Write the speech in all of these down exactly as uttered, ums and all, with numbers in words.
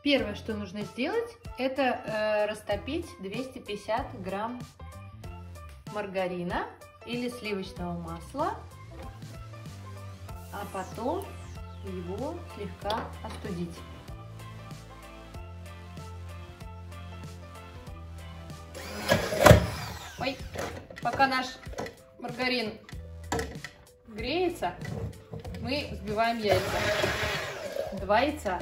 Первое, что нужно сделать, это э, растопить двести пятьдесят грамм маргарина или сливочного масла, а потом его слегка остудить. Ой, пока наш маргарин греется, мы взбиваем яйца. Два яйца.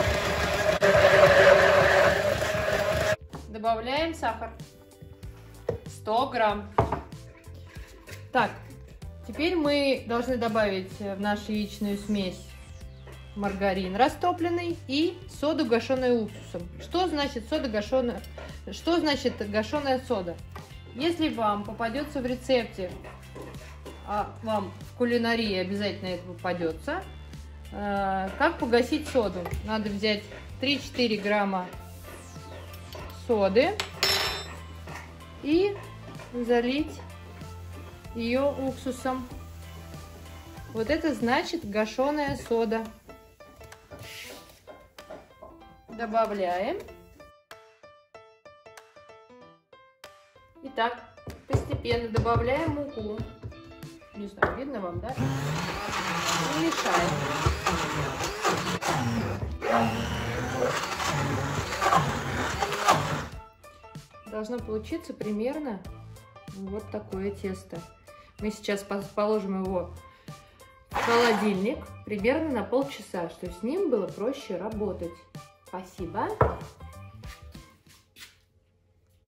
Добавляем сахар. сто грамм. Так, теперь мы должны добавить в нашу яичную смесь маргарин растопленный и соду, гашеную уксусом. Что значит сода гашеная? Что значит гашеная сода? Если вам попадется в рецепте, а вам в кулинарии обязательно это попадется, э, как погасить соду? Надо взять три-четыре грамма соды и залить ее уксусом. Вот это значит гашеная сода. Добавляем. Итак, постепенно добавляем муку. Не знаю, видно вам, да? И мешаем. Должно получиться примерно вот такое тесто. Мы сейчас положим его в холодильник примерно на полчаса, чтобы с ним было проще работать. Спасибо.